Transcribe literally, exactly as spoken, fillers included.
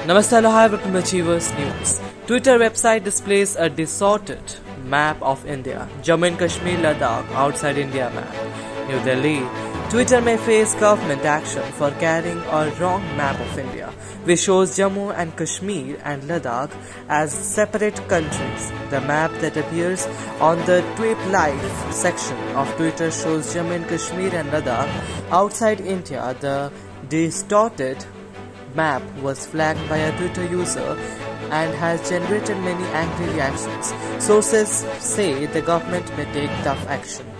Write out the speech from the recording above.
Namaste, hello, hi, welcome to Achievers News. Twitter website displays a distorted map of India. Jammu and Kashmir, Ladakh, outside India map. New Delhi. Twitter may face government action for carrying a wrong map of India, which shows Jammu and Kashmir and Ladakh as separate countries. The map that appears on the Tweet Live section of Twitter shows Jammu and Kashmir and Ladakh outside India. The distorted map was flagged by a Twitter user and has generated many angry reactions. Sources say the government may take tough action.